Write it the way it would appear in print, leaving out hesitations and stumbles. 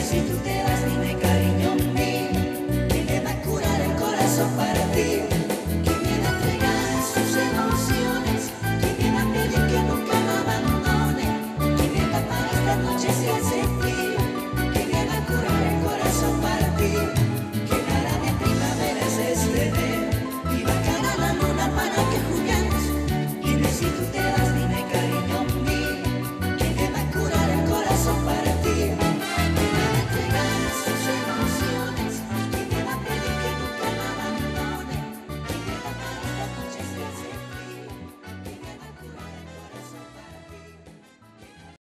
si tú te vas, dime cariño mío, ¿quién me va a curar el corazón para ti? ¿Quién me va a entregar sus emociones? ¿Quién me va a pedir que nunca lo abandone? ¿Quién me va a parar esta noche si hace frío? ¿Quién me va a curar el corazón para ti? ¿Qué cara de primavera es este enero? Y va a caer la luna para que juguemos. Dime si tú te vas, dime cariño mío, ¿quién me va a curar el corazón para ti?